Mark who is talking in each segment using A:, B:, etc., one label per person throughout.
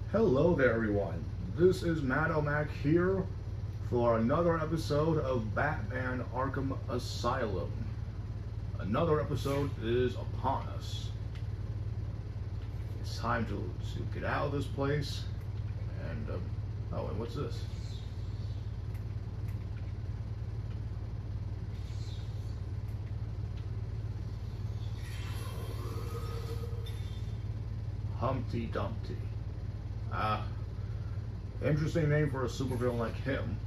A: Hello there, everyone. This is Mac here for another episode of Batman Arkham Asylum. Another episode is upon us. It's time to get out of this place. And, oh, and what's this? Humpty Dumpty. Interesting name for a supervillain like him.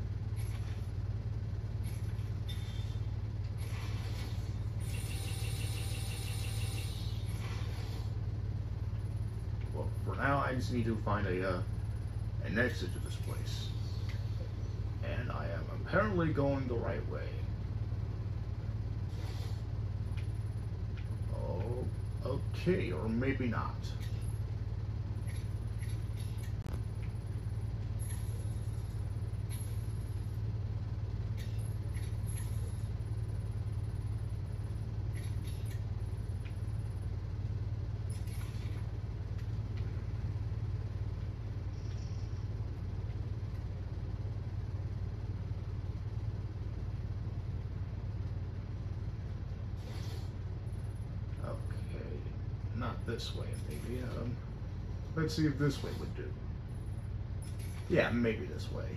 A: Well, for now, I just need to find an exit to this place. And I am apparently going the right way. Oh, okay, or maybe not. Not this way, maybe. Let's see if this way would do. Yeah, maybe this way.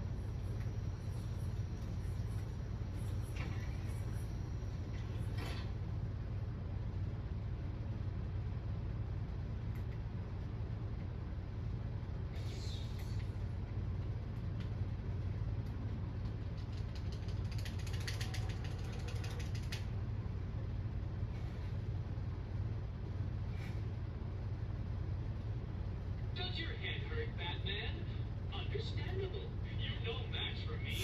B: Does your head hurt, Batman? Understandable. You know Max for me.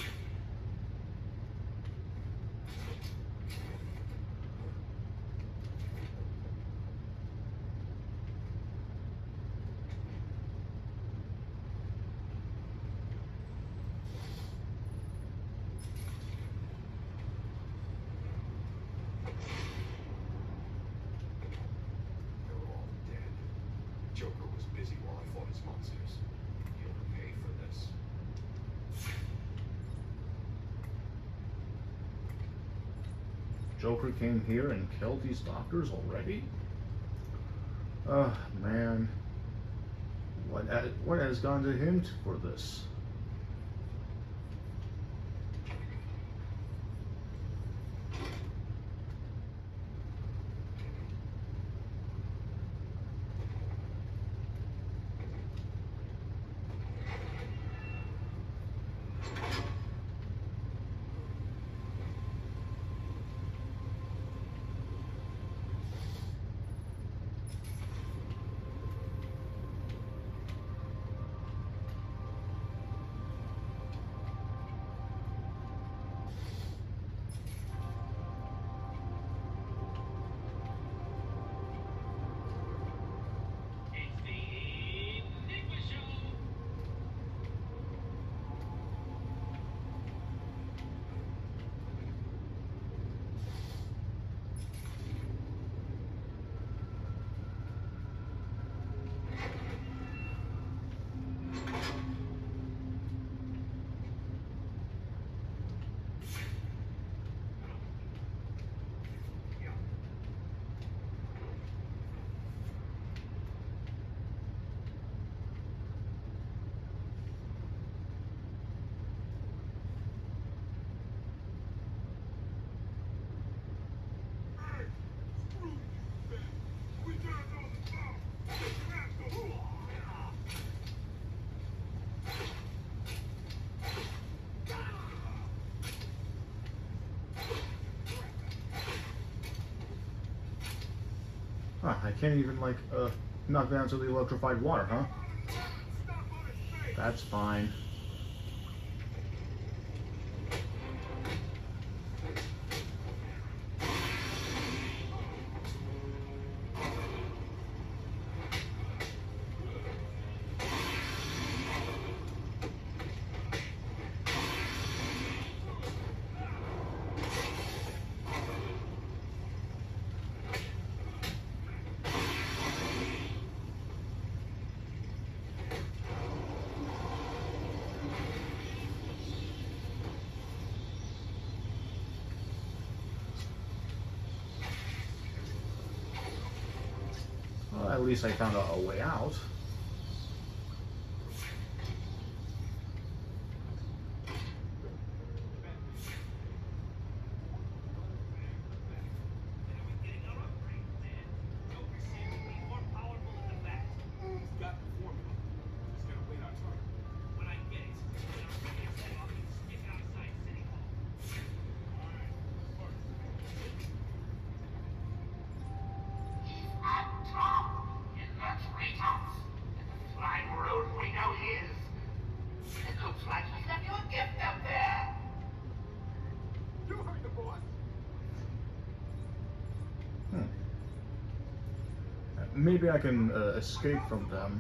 C: They're all dead. Joker was busy while I fought his monsters. He'll pay for this.
A: Joker came here and killed these doctors already? Man. What has gone to him for this?
B: It's the Enigma Show.
A: I can't even, knock down to the electrified water, huh? That's fine. least I found a way out. Maybe I can escape from them.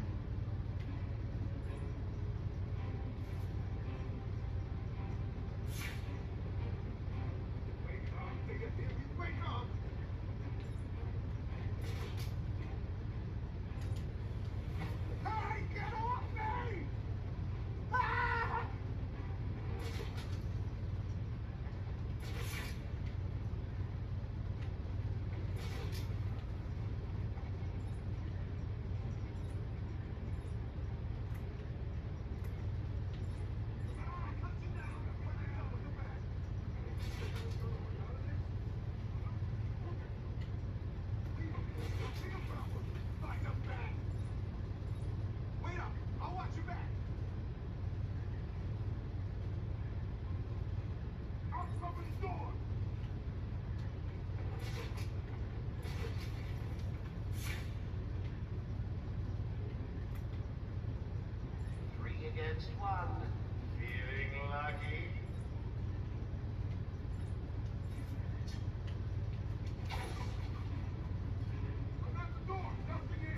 D: Against one. Feeling lucky?
C: I'm at the door. Nothing here.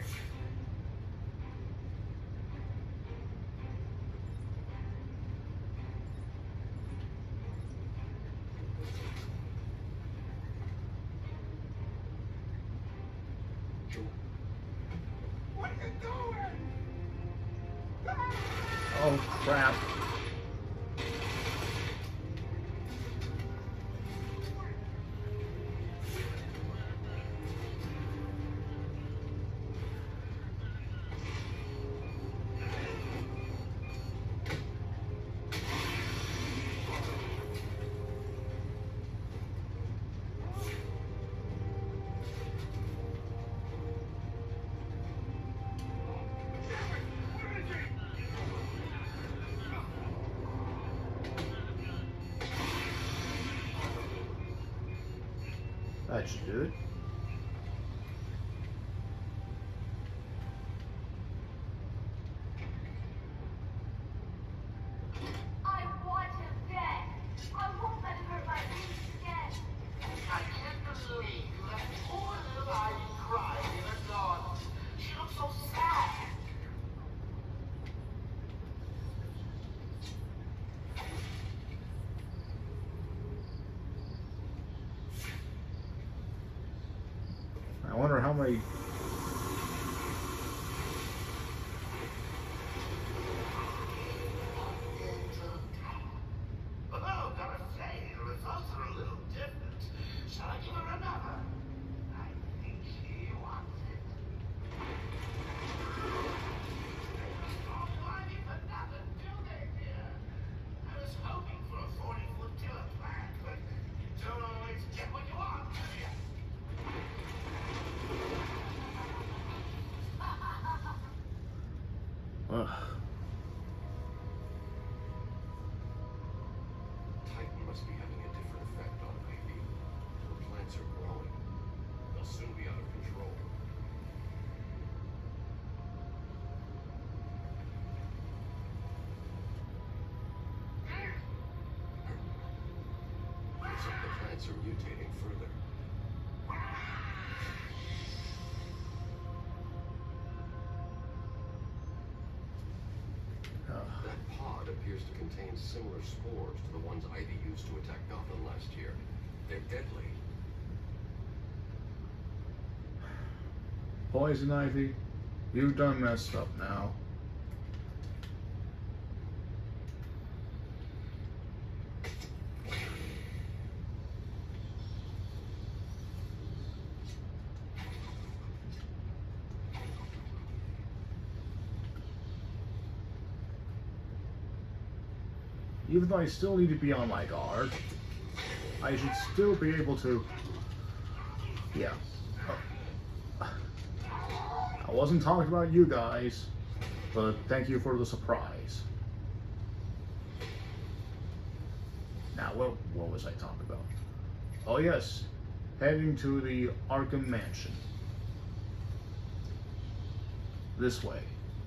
C: What are you doing?
A: Oh crap. That should do it.
E: I want him dead. I won't let him hurt my niece again.
D: I can't believe that poor little Ivy cried in her garden. She looks so sad.
A: I wonder how many.
D: Oh, gotta say, the results are a little different. Shall I give her another? I think she wants it. Oh, Ivy for nothing, do they, dear? I was hoping for a 40-foot killer plant, but you don't always get what you want, do you?
A: Ugh.
C: Titan must be having a different effect on Ivy. Her plants are growing. They'll soon be out of control. Looks like the plants are mutating further. That pod appears to contain similar spores to the ones Ivy used to attack Gotham last year. They're deadly.
A: Poison Ivy, you done messed up now. Even though I still need to be on my guard, I should still be able to... Yeah. I wasn't talking about you guys, but thank you for the surprise. Now, what was I talking about? Oh yes, heading to the Arkham Mansion. This way.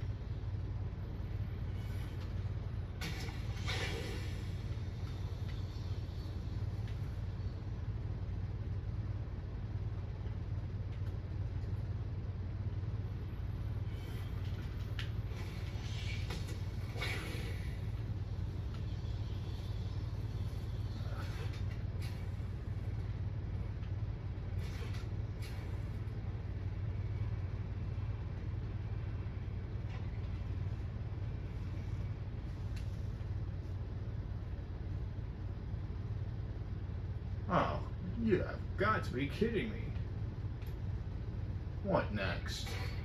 A: Oh, you have got to be kidding me. What next?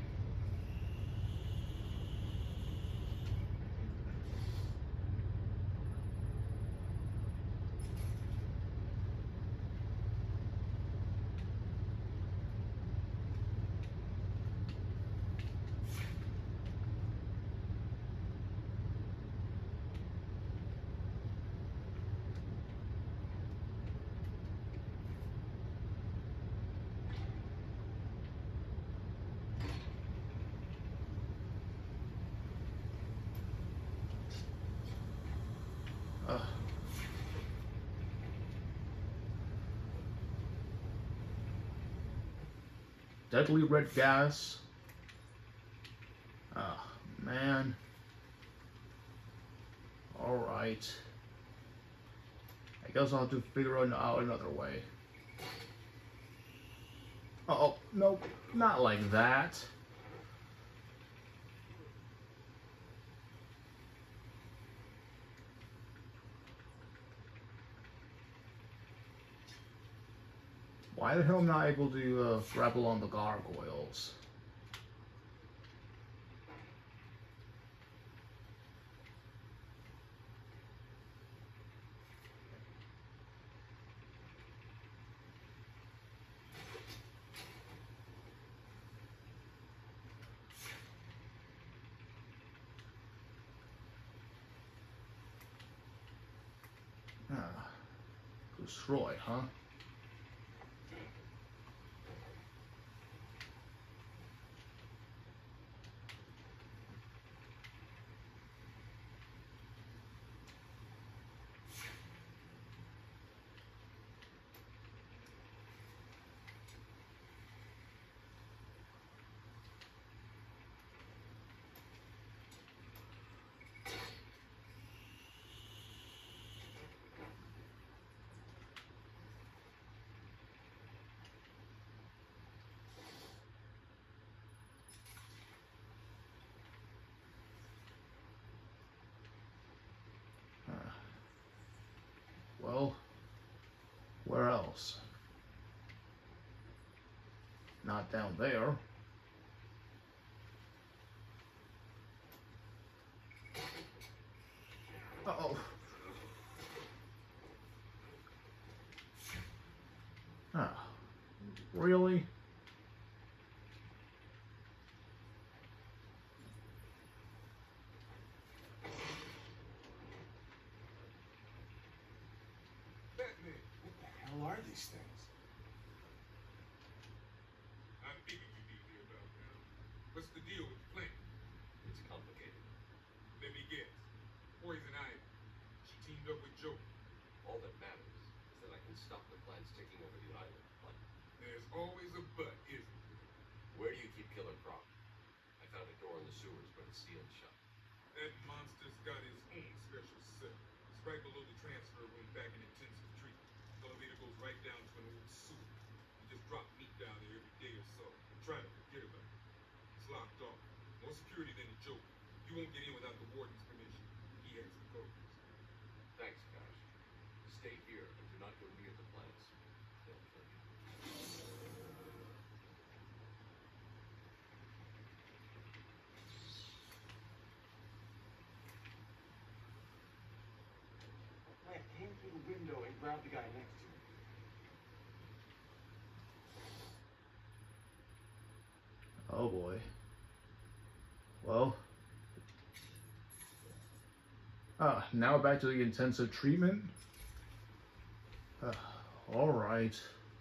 A: Deadly red gas. Ah, man. Alright. I guess I'll have to figure out another way. Oh, no, not like that. Why the hell am I not able to grapple on the gargoyles? Ah, destroyed, huh? Well, where else? Not down there. Uh-oh. Ah, really?
D: Batman, what the hell are these things?
F: I figured you'd be here about now. What's the deal with the plant?
C: It's complicated.
F: Let me guess. Poison Ivy. She teamed up with Joker.
C: All that matters is that I can stop the plants taking over the island. But
F: There's always a but, isn't there?
C: where do you keep Killer Croc? I found a door in the sewers, but it's sealed shut.
F: That monster's got his own special cell. It's right below the transfer room back in intensive treatment. Elevator goes right down to an old sewer. You just drop meat down there every day or so and try to forget about it. It's locked off. More security than the Joker. You won't get in without the warden's permission. He has the codes.
C: Thanks, Cash. Stay here and do not go near the plants. They'll kill you.
G: grab the guy next to him.
A: Oh boy. Well. Now back to the intensive treatment. All right.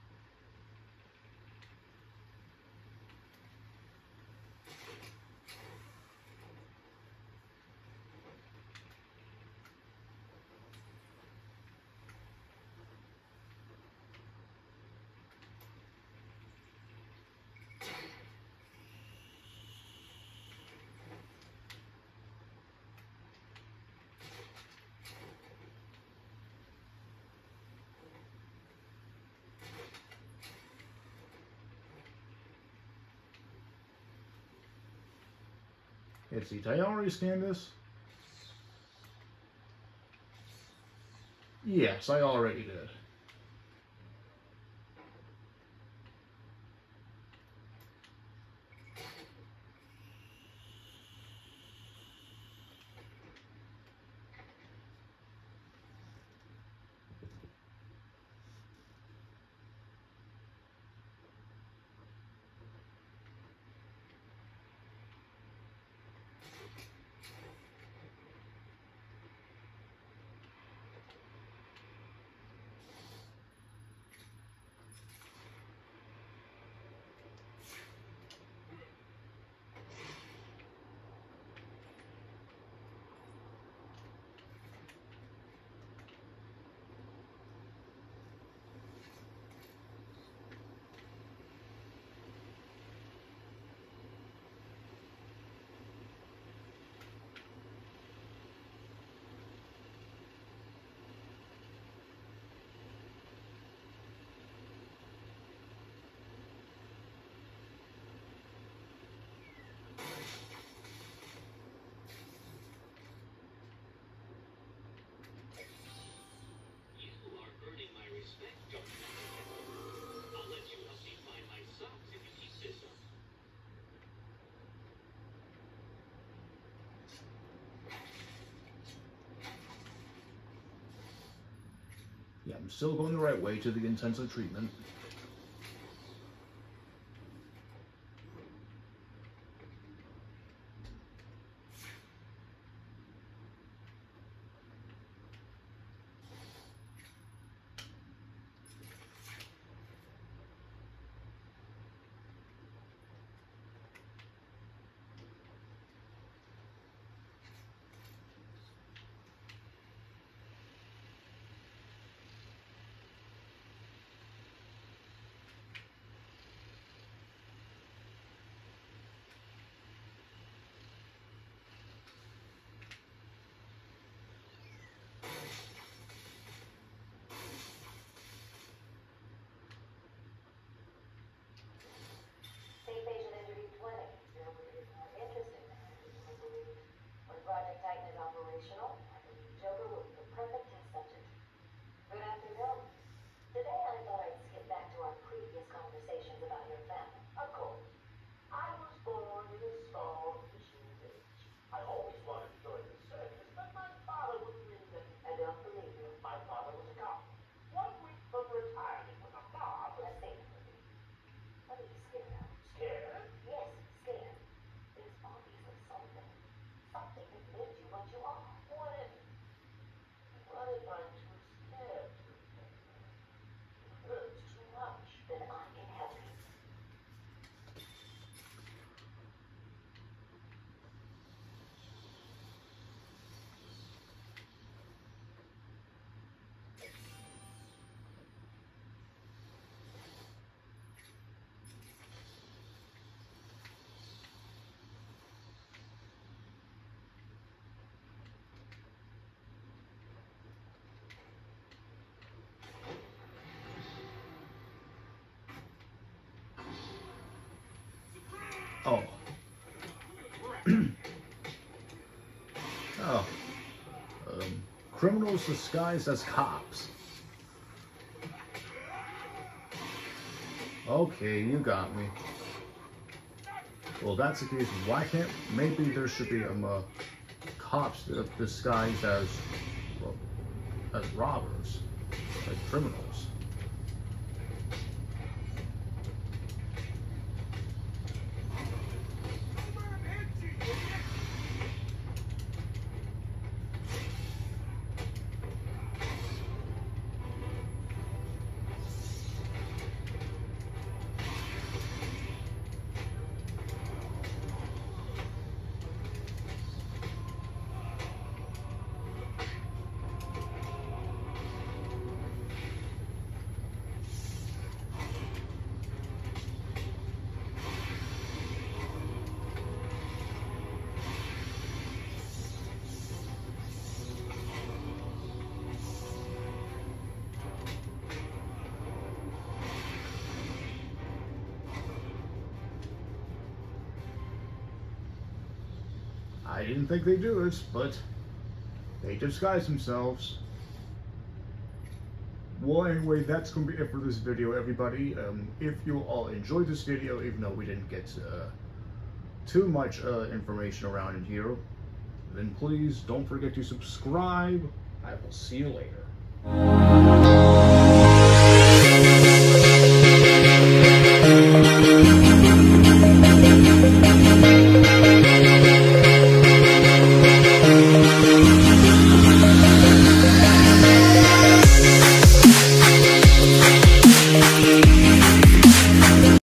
A: Let's see, did I already scan this? Yes, I already did.
B: I'll let you help me find my socks if you keep this up.
A: Yeah, I'm still going the right way to the intensive treatment. Oh. Oh. Criminals disguised as cops. Okay, you got me. Well, that's the case. Why can't... Maybe there should be cops disguised as, well, as robbers. like criminals. I didn't think they'd do this, but they disguise themselves. Well, anyway, that's going to be it for this video, everybody. If you all enjoyed this video, even though we didn't get too much information around in here, then please don't forget to subscribe. I will see you later.